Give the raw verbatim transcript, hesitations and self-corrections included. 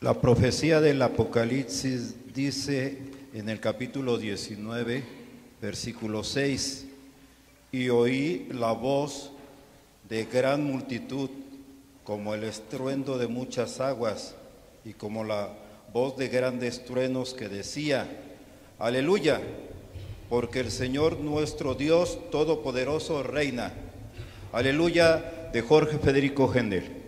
La profecía del Apocalipsis dice en el capítulo diecinueve, versículo seis, y oí la voz de gran multitud, como el estruendo de muchas aguas, y como la voz de grandes truenos que decía: Aleluya, porque el Señor nuestro Dios Todopoderoso reina. Aleluya, de Jorge Federico Händel.